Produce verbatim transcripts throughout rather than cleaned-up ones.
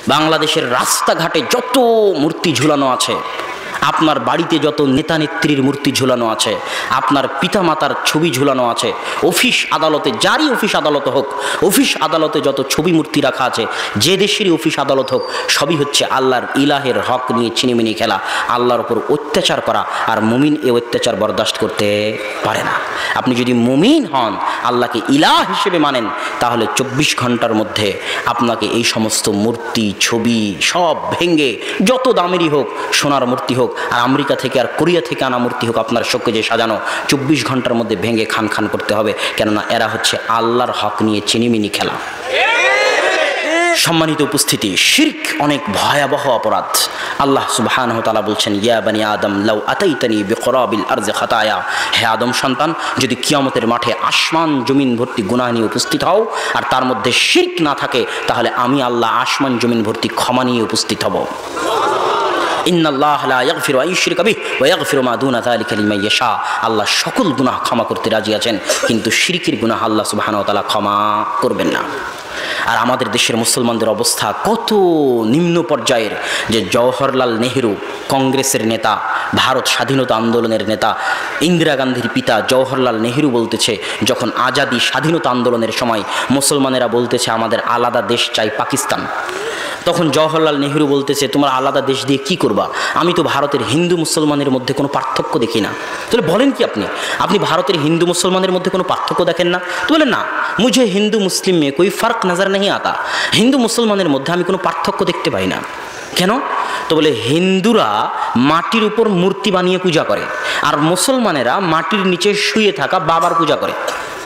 বাংলাদেশের রাস্তাঘাটে যত মূর্তি ঝুলানো আছে, আপনার বাড়িতে যত নেতা নেত্রীর মূর্তি ঝুলানো আছে, আপনার পিতামাতার ছবি ঝুলানো আছে, অফিস আদালতে, যারই অফিস আদালত হোক, অফিস আদালতে যত ছবি মূর্তি রাখা আছে, যে দেশেরই অফিস আদালত হোক, সবই হচ্ছে আল্লাহর ইলাহের হক নিয়ে চিনিমিনি খেলা, আল্লাহর উপর অত্যাচার করা। আর মুমিন এ অত্যাচার বরদাস্ত করতে পারে না। আপনি যদি মুমিন হন, আল্লাহকে ইলাহ হিসেবে মানেন, তাহলে চব্বিশ ঘন্টার মধ্যে আপনাকে এই সমস্ত মূর্তি ছবি সব ভেঙ্গে, যত দামেরই হোক, সোনার মূর্তি হোক আর আমেরিকা থেকে আর কোরিয়া থেকে আনা মূর্তি হোক, আপনার শোকেজে সাজানো, চব্বিশ ঘন্টার মধ্যে ভেঙে খান খান করতে হবে। কেননা এরা হচ্ছে আল্লাহর হক নিয়ে চিনিমিনি খেলা। সম্মানিত উপস্থিতি, শিরক অনেক ভয়াবহ অপরাধ। আল্লাহ সুবহানাহু ওয়া তাআলা বলছেন, ইয়া বানি আদম লাউ আতাইতানি বিকরাবিল আরজি খাতায়া, হে আদম সন্তান, যদি কিয়ামতের মাঠে আসমান জমিন ভর্তি গুনাহ নিয়ে উপস্থিত হও আর তার মধ্যে শিরক না থাকে, তাহলে আমি আল্লাহ আসমান জমিন ভর্তি ক্ষমা নিয়ে উপস্থিত হব। ইন্নাল্লাহ লা ইয়াগফিরু আন ইউশরিকা বিহি ওয়া ইয়াগফিরু মা দুনা যালিকা লিমান ইয়াশা। আল্লাহ সকল গুনাহ ক্ষমা করতে রাজি আছেন, কিন্তু শিরকের গুনাহ আল্লাহ সুবহানাহু ওয়া তাআলা ক্ষমা করবেন না। আর আমাদের দেশের মুসলমানদের অবস্থা কত নিম্ন পর্যায়ের, যে জওহরলাল নেহেরু কংগ্রেসের নেতা, ভারত স্বাধীনতা আন্দোলনের নেতা, ইন্দিরা গান্ধীর পিতা জওহরলাল নেহেরু বলতেছে, যখন আজাদি স্বাধীনতা আন্দোলনের সময় মুসলমানেরা বলতেছে আমাদের আলাদা দেশ চাই পাকিস্তান, তখন জওহরলাল নেহেরু বলতেছে তোমরা আলাদা দেশ দিয়ে কি করবা, আমি তো ভারতের হিন্দু মুসলমানের মধ্যে কোনো পার্থক্য দেখি না। তাহলে বলেন কি আপনি আপনি ভারতের হিন্দু মুসলমানের মধ্যে কোনো পার্থক্য দেখেন না? তো বলেন না, মুঝে হিন্দু মুসলিম মে কোই ফার্ক নজর नहीं आता, হিন্দু মুসলমানের মধ্যে আমি কোনো পার্থক্য দেখতে পাই না। কেন? তো বলে হিন্দুরা মাটির উপর মূর্তি বানিয়ে পূজা করে, আর মুসলমানেরা মাটির নিচে শুয়ে থাকা বাবার পূজা করে।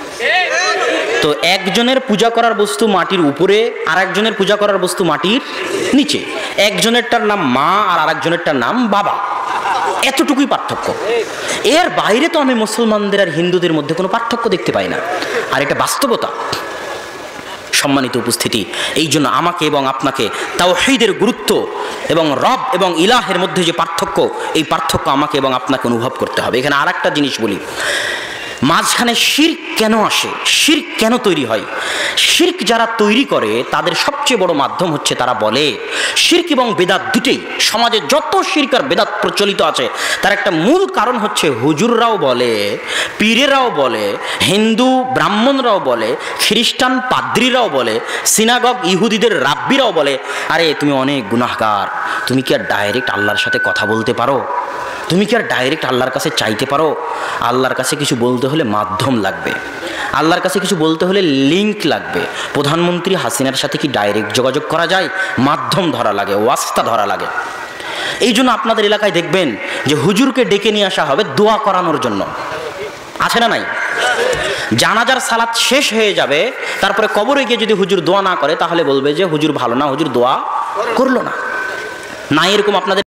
তো একজনের পূজা করার বস্তু মাটির উপরে, আর একজনের পূজা করার বস্তু মাটির নিচে। একজনেরটার নাম মা আর আরেকজনেরটার নাম বাবা, এতটুকুই পার্থক্য। এর বাইরে তো আমি মুসলমানদের আর হিন্দুদের মধ্যে কোনো পার্থক্য দেখতে পাই না, আর এটা বাস্তবতা। সম্মানিত উপস্থিতি, এই জন্য আমাকে এবং আপনাকে তাওহীদের গুরুত্ব এবং রব এবং ইলাহের মধ্যে যে পার্থক্য, এই পার্থক্য আমাকে এবং আপনাকে অনুভব করতে হবে। এখানে আর একটা জিনিস বলি, মাঝখানে শিরক কেন আসে, শিরক কেন তৈরি হয়? শিরক যারা তৈরি করে তাদের সবচেয়ে বড় মাধ্যম হচ্ছে, তারা বলে শিরক এবং বেদাত দুটেই, সমাজে যত শিরক আর বেদাত প্রচলিত আছে তার একটা মূল কারণ হচ্ছে, হুজুররাও বলে, পীরেরাও বলে, হিন্দু ব্রাহ্মণরাও বলে, খ্রিস্টান পাদ্রীরাও বলে, সিনাগগ ইহুদিদের রাব্বিরাও বলে, আরে তুমি অনেক গুনাহগার, তুমি কি আর ডাইরেক্ট আল্লাহর সাথে কথা বলতে পারো? তুমি কি আর ডাইরেক্ট আল্লাহর কাছে চাইতে পারো? আল্লাহর কাছে কিছু বলতে হলে মাধ্যম লাগবে, আল্লাহর কাছে কিছু বলতে হলে লিঙ্ক লাগবে। প্রধানমন্ত্রী হাসিনার সাথে কি ডাইরেক্ট যোগাযোগ করা যায়? মাধ্যম ধরা লাগে, ওয়াস্তা ধরা লাগে। এই জন্য আপনাদের এলাকায় দেখবেন যে হুজুরকে ডেকে নিয়ে আসা হবে দোয়া করানোর জন্য, আছে না নাই? জানাজার সালাত শেষ হয়ে যাবে, তারপরে কবরে গিয়ে যদি হুজুর দোয়া না করে, তাহলে বলবে যে হুজুর ভালো না, হুজুর দোয়া করলো না। না এরকম আপনাদের